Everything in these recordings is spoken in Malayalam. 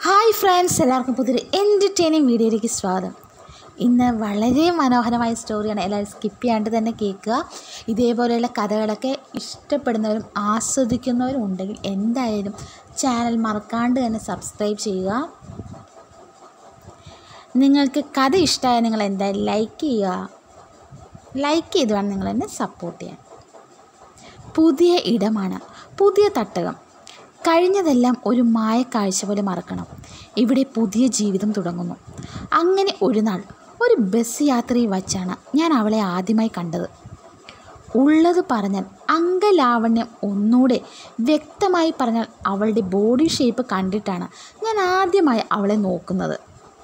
ഹായ് ഫ്രണ്ട്സ്, എല്ലാവർക്കും പുതിയൊരു എൻ്റർടൈനിങ് വീഡിയോയിലേക്ക് സ്വാഗതം. ഇന്ന് വളരെ മനോഹരമായ സ്റ്റോറിയാണ്. എല്ലാവരും സ്കിപ്പ് ചെയ്യാണ്ട് തന്നെ കേൾക്കുക. ഇതേപോലെയുള്ള കഥകളൊക്കെ ഇഷ്ടപ്പെടുന്നവരും ആസ്വദിക്കുന്നവരും ഉണ്ടെങ്കിൽ എന്തായാലും ചാനൽ മറക്കാണ്ട് തന്നെ സബ്സ്ക്രൈബ് ചെയ്യുക. നിങ്ങൾക്ക് കഥ ഇഷ്ടമായ നിങ്ങൾ എന്തായാലും ലൈക്ക് ചെയ്യുക. ലൈക്ക് ചെയ്ത് വേണം നിങ്ങൾ എന്നെ സപ്പോർട്ട് ചെയ്യാൻ. പുതിയ ഇടമാണ്, പുതിയ തട്ടകം. കഴിഞ്ഞതെല്ലാം ഒരു മായക്കാഴ്ച പോലെ മറക്കണം. ഇവിടെ പുതിയ ജീവിതം തുടങ്ങുന്നു. അങ്ങനെ ഒരു നാൾ ഒരു ബസ് യാത്രയിൽ വച്ചാണ് ഞാൻ അവളെ ആദ്യമായി കണ്ടത്. ഉള്ളത് പറഞ്ഞാൽ അംഗലാവണ്യം, ഒന്നുകൂടെ വ്യക്തമായി പറഞ്ഞാൽ അവളുടെ ബോഡി ഷേപ്പ് കണ്ടിട്ടാണ് ഞാൻ ആദ്യമായി അവളെ നോക്കുന്നത്.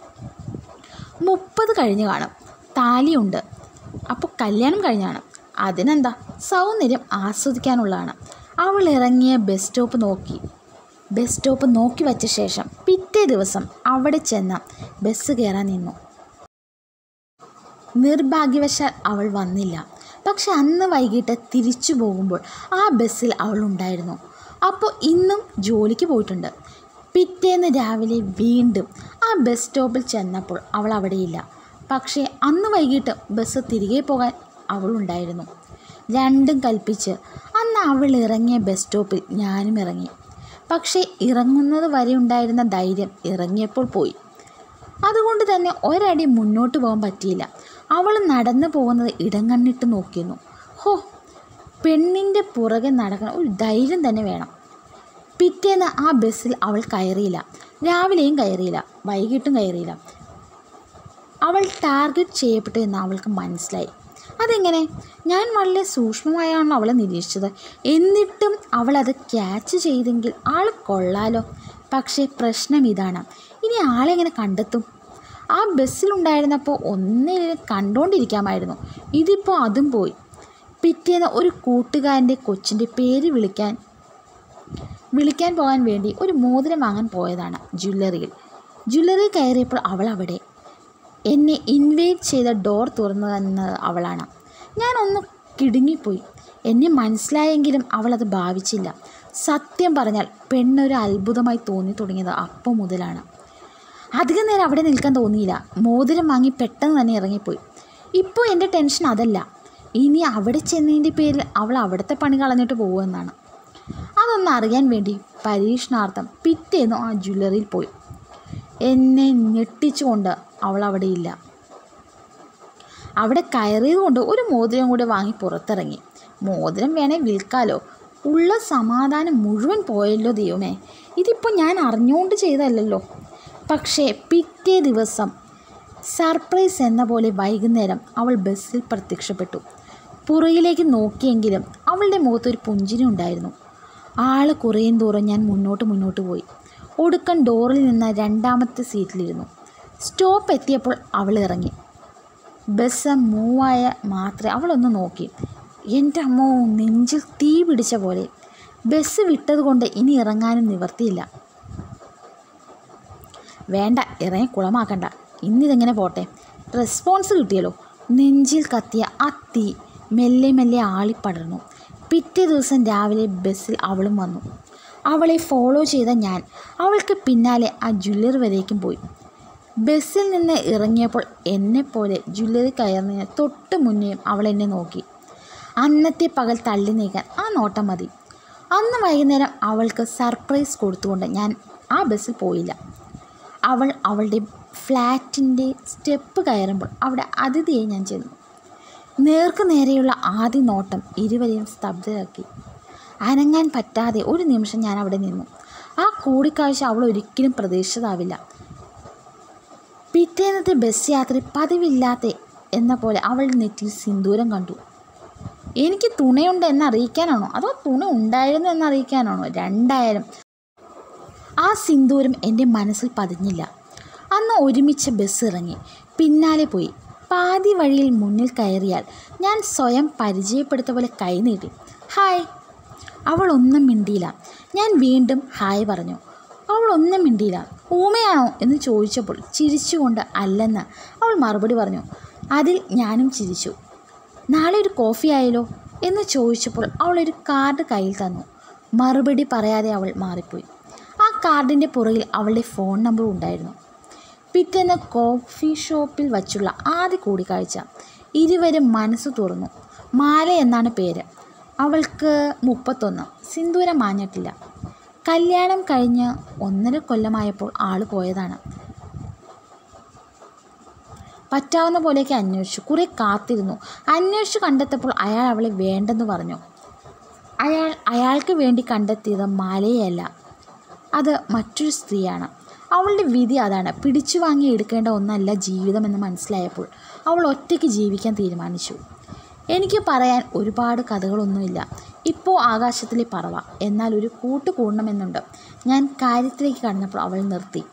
30 കഴിഞ്ഞ് കാണും, താലിയുണ്ട്. അപ്പോൾ കല്യാണം കഴിഞ്ഞാണ്. അതിനെന്താ, സൗന്ദര്യം ആസ്വദിക്കാനുള്ളതാണ്. അവൾ ഇറങ്ങിയ ബസ് സ്റ്റോപ്പ് നോക്കി വച്ച ശേഷം പിറ്റേ ദിവസം അവിടെ ചെന്ന ബസ് കയറാൻ നിന്നു. നിർഭാഗ്യവശാൽ അവൾ വന്നില്ല. പക്ഷെ അന്ന് വൈകിട്ട് തിരിച്ചു പോകുമ്പോൾ ആ ബസ്സിൽ അവൾ ഉണ്ടായിരുന്നു. അപ്പോൾ ഇന്നും ജോലിക്ക് പോയിട്ടുണ്ട്. പിറ്റേന്ന് രാവിലെ വീണ്ടും ആ ബസ് സ്റ്റോപ്പിൽ ചെന്നപ്പോൾ അവൾ അവിടെയില്ല. പക്ഷേ അന്ന് വൈകിട്ട് ബസ് തിരികെ പോകാൻ അവളുണ്ടായിരുന്നു. രണ്ടും കൽപ്പിച്ച് അന്ന് അവൾ ഇറങ്ങിയ ബസ് സ്റ്റോപ്പിൽ ഞാനും ഇറങ്ങി. പക്ഷേ ഇറങ്ങുന്നത് വരെ ഉണ്ടായിരുന്ന ധൈര്യം ഇറങ്ങിയപ്പോൾ പോയി. അതുകൊണ്ട് തന്നെ ഒരടി മുന്നോട്ട് പോകാൻ പറ്റിയില്ല. അവൾ നടന്നു പോകുന്നത് ഇടം കണ്ണിട്ട് നോക്കിയിരുന്നു. പെണ്ണിൻ്റെ പുറകെ നടക്കാൻ ഒരു ധൈര്യം തന്നെ വേണം. പിറ്റേന്ന് ആ ബസ്സിൽ അവൾ കയറിയില്ല. രാവിലെയും കയറിയില്ല, വൈകിട്ടും കയറിയില്ല. അവൾ ടാർഗറ്റ് ചെയ്യപ്പെട്ടു എന്ന് അവൾക്ക് മനസ്സിലായി. അതെങ്ങനെ? ഞാൻ വളരെ സൂക്ഷ്മമായാണല്ലോ അവളെ നിരീക്ഷിച്ചത്. എന്നിട്ടും അവൾ അത് ക്യാച്ച് ചെയ്തെങ്കിൽ ആൾ കൊള്ളാലോ. പക്ഷേ പ്രശ്നം ഇതാണ്, ഇനി ആളെങ്ങനെ കണ്ടെത്തും? ആ ബസ്സിലുണ്ടായിരുന്നപ്പോൾ ഒന്നിനെ കണ്ടുകൊണ്ടിരിക്കാമായിരുന്നു. ഇതിപ്പോൾ അതും പോയി. പിറ്റേന്ന് ഒരു കൂട്ടുകാരൻ്റെ കൊച്ചിൻ്റെ പേര് വിളിക്കാൻ പോകാൻ വേണ്ടി ഒരു മോതിരം വാങ്ങാൻ പോയതാണ് ജ്വല്ലറി കയറിയപ്പോൾ അവൾ അവിടെ. എന്നെ ഇൻവൈറ്റ് ചെയ്ത ഡോർ തുറന്നു തന്നത് അവളാണ്. ഞാനൊന്ന് കിടുങ്ങിപ്പോയി. എന്നെ മനസ്സിലായെങ്കിലും അവളത് ഭാവിച്ചില്ല. സത്യം പറഞ്ഞാൽ പെണ്ണൊരു അത്ഭുതമായി തോന്നി തുടങ്ങിയത് അപ്പം മുതലാണ്. അധികം നേരം അവിടെ നിൽക്കാൻ തോന്നിയില്ല. മോതിരം വാങ്ങി പെട്ടെന്ന് തന്നെ ഇറങ്ങിപ്പോയി. ഇപ്പോൾ എൻ്റെ ടെൻഷൻ അതല്ല, ഇനി അവിടെ ചെന്നതിൻ്റെ പേരിൽ അവൾ അവിടുത്തെ പണി കളഞ്ഞിട്ട് പോകുമെന്നാണ്. അതൊന്ന് അറിയാൻ വേണ്ടി പരീക്ഷണാർത്ഥം പിറ്റേന്നും ആ ജ്വല്ലറിയിൽ പോയി. എന്നെ ഞെട്ടിച്ചുകൊണ്ട് അവൾ അവിടെ ഇല്ല. അവിടെ കയറിയതുകൊണ്ട് ഒരു മോതിരം കൂടെ വാങ്ങി പുറത്തിറങ്ങി. മോതിരം വേണേൽ വിൽക്കാലോ. ഉള്ള സമാധാനം മുഴുവൻ പോയല്ലോ ദൈവമേ. ഇതിപ്പോൾ ഞാൻ അറിഞ്ഞുകൊണ്ട് ചെയ്തതല്ലല്ലോ. പക്ഷേ പിറ്റേ ദിവസം സർപ്രൈസ് എന്ന പോലെ വൈകുന്നേരം അവൾ ബസ്സിൽ പ്രത്യക്ഷപ്പെട്ടു. പുറകിലേക്ക് നോക്കിയെങ്കിലും അവളുടെ മുഖത്തൊരു പുഞ്ചിരി ഉണ്ടായിരുന്നു. ആൾ കുറയും തോറും ഞാൻ മുന്നോട്ട് പോയി. ഒടുക്കം ഡോറിൽ നിന്ന് രണ്ടാമത്തെ സീറ്റിലിരുന്നു. സ്റ്റോപ്പ് എത്തിയപ്പോൾ അവൾ ഇറങ്ങി. ബസ് മൂവായ മാത്രമേ അവളൊന്ന് നോക്കി. എൻ്റെ അമ്മോ, നെഞ്ചിൽ തീ പിടിച്ച പോലെ. ബസ് വിട്ടതുകൊണ്ട് ഇനി ഇറങ്ങാനും നിവർത്തിയില്ല. വേണ്ട, ഇറങ്ങി കുളമാക്കണ്ട, ഇന്നിതെങ്ങനെ പോട്ടെ. റെസ്പോൺസ് കിട്ടിയല്ലോ. നെഞ്ചിൽ കത്തിയ ആ തീ മെല്ലെ മെല്ലെ ആളിപ്പടർന്നു. പിറ്റേ ദിവസം രാവിലെ ബസ്സിൽ അവളും വന്നു. അവളെ ഫോളോ ചെയ്ത ഞാൻ അവൾക്ക് പിന്നാലെ ആ ജ്വല്ലറി വരേക്കും പോയി. ബസ്സിൽ നിന്ന് ഇറങ്ങിയപ്പോൾ എന്നെപ്പോലെ ജ്വല്ലറി കയറുന്നതിന് തൊട്ട് മുന്നേയും അവൾ എന്നെ നോക്കി. അന്നത്തെ പകൽ തള്ളി നീക്കാൻ ആ നോട്ടം മതി. അന്ന് വൈകുന്നേരം അവൾക്ക് സർപ്രൈസ് കൊടുത്തുകൊണ്ട് ഞാൻ ആ ബസ്സിൽ പോയില്ല. അവൾ അവളുടെ ഫ്ലാറ്റിൻ്റെ സ്റ്റെപ്പ് കയറുമ്പോൾ അവിടെ അതിഥിയെ ഞാൻ ചെന്നു. നേർക്ക് നേരെയുള്ള ആദ്യ നോട്ടം ഇരുവരെയും സ്തബ്ധരാക്കി. അനങ്ങാൻ പറ്റാതെ ഒരു നിമിഷം ഞാൻ അവിടെ നിന്നു. ആ കൂടിക്കാഴ്ച അവൾ ഒരിക്കലും പ്രതീക്ഷിച്ചതാവില്ല. പിറ്റേന്നത്തെ ബസ് യാത്ര പതിവില്ലാത്ത എന്ന പോലെ അവളുടെ നെറ്റിയിൽ സിന്ദൂരം കണ്ടു. എനിക്ക് തുണയുണ്ട് എന്നറിയിക്കാനാണോ അതോ തുണ ഉണ്ടായിരുന്നു എന്നറിയിക്കാനാണോ? രണ്ടായാലും ആ സിന്ദൂരം എൻ്റെ മനസ്സിൽ പതിഞ്ഞില്ല. അന്ന് ഒരുമിച്ച് ബസ് ഇറങ്ങി, പിന്നാലെ പോയി. പാതി വഴിയിൽ മുന്നിൽ കയറിയാൽ ഞാൻ സ്വയം പരിചയപ്പെടുത്ത പോലെ കൈ നീട്ടി. ഹായ്. അവൾ ഒന്നും മിണ്ടിയില്ല. ഞാൻ വീണ്ടും ഹായ് പറഞ്ഞു. അവൾ ഒന്നും മിണ്ടിയില്ല. ഊമയാണോ എന്ന് ചോദിച്ചപ്പോൾ ചിരിച്ചുകൊണ്ട് അല്ലെന്ന് അവൾ മറുപടി പറഞ്ഞു. അതിൽ ഞാനും ചിരിച്ചു. നാളെ ഒരു കോഫി ആയാലോ എന്ന് ചോദിച്ചപ്പോൾ അവളൊരു കാർഡ് കയ്യിൽ തന്നു. മറുപടി പറയാതെ അവൾ മാറിപ്പോയി. ആ കാർഡിൻ്റെ പുറകിൽ അവളുടെ ഫോൺ നമ്പർ ഉണ്ടായിരുന്നു. പിറ്റേന്ന് കോഫി ഷോപ്പിൽ വച്ചുള്ള ആദ്യ കൂടിക്കാഴ്ച. ഇരുവരും മനസ്സ് തുറന്നു. മാല എന്നാണ് പേര്. അവൾക്ക് 31. സിന്ദൂരം മാഞ്ഞിട്ടില്ല. കല്യാണം കഴിഞ്ഞ് 1.5 കൊല്ലമായപ്പോൾ ആൾ പോയതാണ്. പറ്റാവുന്ന പോലെയൊക്കെ അന്വേഷിച്ചു. കുറേ കാത്തിരുന്നു. അന്വേഷിച്ചു കണ്ടെത്തപ്പോൾ അയാൾ അവളെ വേണ്ടെന്ന് പറഞ്ഞു. അയാൾക്ക് വേണ്ടി കണ്ടെത്തിയത് മാലയല്ല, അത് മറ്റൊരു സ്ത്രീയാണ്. അവളുടെ വിധി അതാണ്. പിടിച്ചു വാങ്ങി എടുക്കേണ്ട ഒന്നല്ല ജീവിതമെന്ന് മനസ്സിലായപ്പോൾ അവൾ ഒറ്റയ്ക്ക് ജീവിക്കാൻ തീരുമാനിച്ചു. എനിക്ക് പറയാൻ ഒരുപാട് കഥകളൊന്നുമില്ല. ഇപ്പോൾ ആകാശത്തിലെ പറവ. എന്നാൽ ഒരു കൂട്ട് കൂടണമെന്നുണ്ട്. ഞാൻ കാര്യത്തിലേക്ക് കടന്നപ്പോൾ അവൾ നിർത്തി.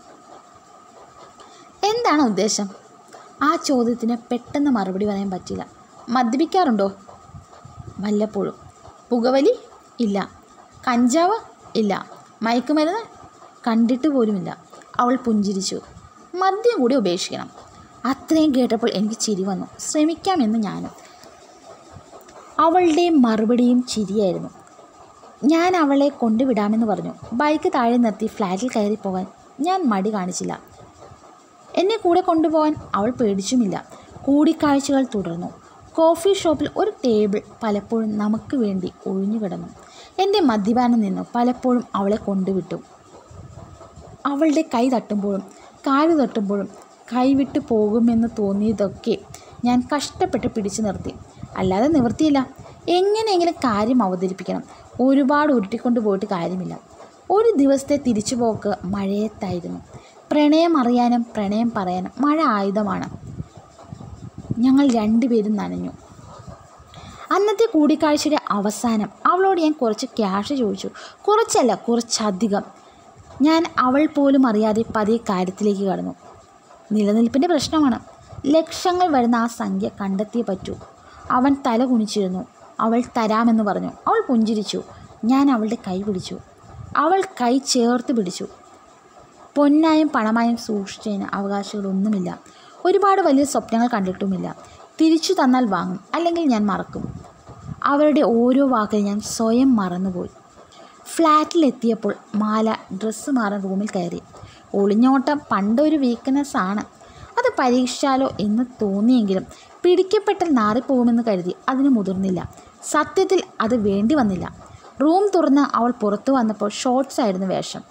എന്താണ് ഉദ്ദേശം? ആ ചോദ്യത്തിന് പെട്ടെന്ന് മറുപടി പറയാൻ പറ്റില്ല. മദ്യപിക്കാറുണ്ടോ? വല്ലപ്പോഴും. പുകവലി? ഇല്ല. കഞ്ചാവ്? ഇല്ല. മയക്കുമരുന്ന്? കണ്ടിട്ട് പോലുമില്ല. അവൾ പുഞ്ചിരിച്ചു. മദ്യം കൂടി ഉപേക്ഷിക്കണം. അത്രയും കേട്ടപ്പോൾ എനിക്ക് ചിരി വന്നു. ശ്രമിക്കാമെന്ന് ഞാനും. അവളുടെ മറുപടിയും ചിരിയായിരുന്നു. ഞാൻ അവളെ കൊണ്ടുവിടാമെന്ന് പറഞ്ഞു. ബൈക്ക് താഴെ നിർത്തി ഫ്ലാറ്റിൽ കയറിപ്പോകാൻ ഞാൻ മടി കാണിച്ചില്ല. എന്നെ കൂടെ കൊണ്ടുപോകാൻ അവൾ പേടിച്ചുമില്ല. കൂടിക്കാഴ്ചകൾ തുടർന്നു. കോഫി ഷോപ്പിൽ ഒരു ടേബിൾ പലപ്പോഴും നമുക്ക് വേണ്ടി ഒഴിഞ്ഞുകിടന്നു. എൻ്റെ മദ്യപാനം നിന്നു. പലപ്പോഴും അവളെ കൊണ്ടുവിട്ടു. അവളുടെ കൈ തട്ടുമ്പോഴും കാല് തട്ടുമ്പോഴും കൈവിട്ട് പോകുമെന്ന് തോന്നിയതൊക്കെ ഞാൻ കഷ്ടപ്പെട്ട് പിടിച്ചു നിർത്തി. അല്ലാതെ നിവൃത്തിയില്ല. എങ്ങനെയെങ്കിലും കാര്യം അവതരിപ്പിക്കണം. ഒരുപാട് ഉരുട്ടിക്കൊണ്ട് പോയിട്ട് കാര്യമില്ല. ഒരു ദിവസത്തെ തിരിച്ചുപോക്ക് മഴയത്തായിരുന്നു. പ്രണയം അറിയാനും പ്രണയം പറയാനും മഴ ആയുധമാണ്. ഞങ്ങൾ രണ്ടുപേരും നനഞ്ഞു. അന്നത്തെ കൂടിക്കാഴ്ചയുടെ അവസാനം അവളോട് ഞാൻ കുറച്ച് ക്യാഷ് ചോദിച്ചു. കുറച്ചല്ല, കുറച്ചധികം. ഞാൻ അവൾ പോലും അറിയാതെ പതിയെ കാര്യത്തിലേക്ക് കടന്നു. നിലനിൽപ്പിൻ്റെ പ്രശ്നമാണ്. ലക്ഷങ്ങൾ വരുന്ന ആ സംഖ്യ കണ്ടെത്തിയേ പറ്റൂ. അവൻ തല കുനിച്ചിരുന്നു. അവൾ തരാമെന്ന് പറഞ്ഞു. അവൾ പുഞ്ചിരിച്ചു. ഞാൻ അവളുടെ കൈ പിടിച്ചു. അവൾ കൈ ചേർത്ത് പിടിച്ചു. പൊന്നായും പണമായും സൂക്ഷിച്ചതിന് അവകാശങ്ങളൊന്നുമില്ല. ഒരുപാട് വലിയ സ്വപ്നങ്ങൾ കണ്ടിട്ടുമില്ല. തിരിച്ചു തന്നാൽ വാങ്ങും, അല്ലെങ്കിൽ ഞാൻ മറക്കും. അവരുടെ ഓരോ വാക്കിൽ ഞാൻ സ്വയം മറന്നുപോയി. ഫ്ലാറ്റിലെത്തിയപ്പോൾ മാല ഡ്രസ്സ് മാറാൻ റൂമിൽ കയറി. ഒളിഞ്ഞോട്ടം പണ്ടൊരു വീക്ക്നെസ്സാണ്. അത് പരീക്ഷിച്ചാലോ എന്ന് തോന്നിയെങ്കിലും പിടിക്കപ്പെട്ടാൽ നാറിപ്പോകുമെന്ന് കരുതി അതിന് മുതിർന്നില്ല. സത്യത്തിൽ അത് വേണ്ടി വന്നില്ല. റൂം തുറന്ന് അവൾ പുറത്തു വന്നപ്പോൾ ഷോർട്സ് ആയിരുന്നു വേഷം.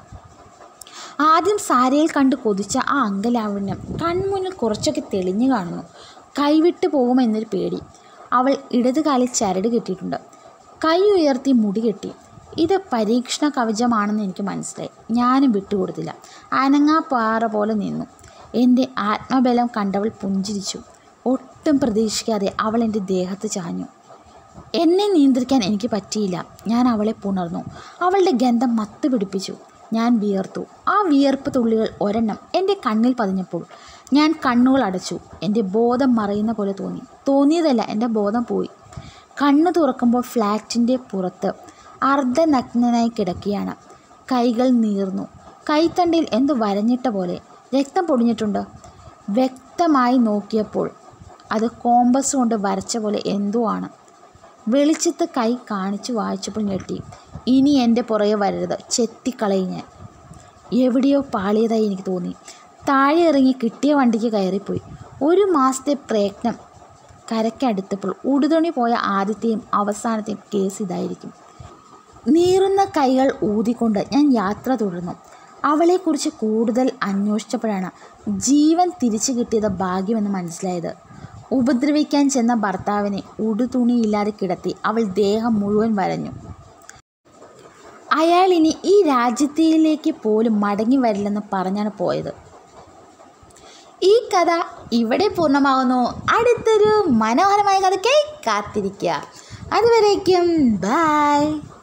ആദ്യം സാരയിൽ കണ്ട് കൊതിച്ച ആ അങ്കലാവണ്യം കൺമുന്നിൽ കുറച്ചൊക്കെ തെളിഞ്ഞു കാണുന്നു. കൈവിട്ടു പോകുമെന്നൊരു പേടി. അവൾ ഇടതുകാലിൽ ചരട് കെട്ടിയിട്ടുണ്ട്. കൈ ഉയർത്തി മുടി കെട്ടി. ഇത് പരീക്ഷണ കവചമാണെന്ന് എനിക്ക് മനസ്സിലായി. ഞാനും വിട്ടുകൊടുത്തില്ല. അനങ്ങാപ്പാറ പോലെ നിന്നു. എൻ്റെ ആത്മബലം കണ്ടവൾ പുഞ്ചിരിച്ചു. ഒട്ടും പ്രതീക്ഷിക്കാതെ അവൾ എൻ്റെ ദേഹത്ത് ചാഞ്ഞു. എന്നെ നിയന്ത്രിക്കാൻ എനിക്ക് പറ്റിയില്ല. ഞാൻ അവളെ പുണർന്നു. അവളുടെ ഗന്ധം മത്ത് പിടിപ്പിച്ചു. ഞാൻ വിയർത്തു. ആ വിയർപ്പ് തുള്ളികൾ ഒരെണ്ണം എൻ്റെ കണ്ണിൽ പതിഞ്ഞപ്പോൾ ഞാൻ കണ്ണുകൾ അടച്ചു. എൻ്റെ ബോധം മറയുന്ന പോലെ തോന്നിയതല്ല, എൻ്റെ ബോധം പോയി. കണ്ണു തുറക്കുമ്പോൾ ഫ്ലാറ്റിൻ്റെ പുറത്ത് അർദ്ധനഗ്നനായി കിടക്കുകയാണ്. കൈകൾ നീർന്നു. കൈത്തണ്ടിൽ എന്ത് വരഞ്ഞിട്ട പോലെ. രക്തം പൊടിഞ്ഞിട്ടുണ്ട്. വ്യക്തമായി നോക്കിയപ്പോൾ അത് കോമ്പസ് കൊണ്ട് വരച്ച പോലെ എന്തോ ആണ്. വെളിച്ചത്ത് കൈ കാണിച്ചു വായിച്ചപ്പോൾ ഞെട്ടി. ഇനി എൻ്റെ പുറകെ വരരുത്, ചെത്തിക്കളയും ഞാൻ. എവിടെയോ പാളിയതായി എനിക്ക് തോന്നി. താഴെ ഇറങ്ങി കിട്ടിയ വണ്ടിക്ക് കയറിപ്പോയി. 1 മാസത്തെ പ്രയത്നം കരയ്ക്കടുത്തപ്പോൾ ഉടുതുണി പോയ ആദ്യത്തെയും അവസാനത്തെയും കേസ് ഇതായിരിക്കും. നീറുന്ന കൈകൾ ഊതിക്കൊണ്ട് ഞാൻ യാത്ര തുടർന്നു. അവളെക്കുറിച്ച് കൂടുതൽ അന്വേഷിച്ചപ്പോഴാണ് ജീവൻ തിരിച്ചു കിട്ടിയത് ഭാഗ്യമെന്ന് മനസ്സിലായത്. ഉപദ്രവിക്കാൻ ചെന്ന ഭർത്താവിനെ ഉടുതുണിയില്ലാതെ കിടത്തി അവൾ ദേഹം മുഴുവൻ വരഞ്ഞു. അയാൾ ഇനി ഈ രാജ്യത്തിലേക്ക് പോലും മടങ്ങി വരില്ലെന്ന് പറഞ്ഞാണ് പോയത്. ഈ കഥ ഇവിടെ പൂർണ്ണമാകുന്നു. അടുത്തൊരു മനോഹരമായ കഥയ്ക്കായി കാത്തിരിക്കുക. അതുവരേക്കും ബൈ.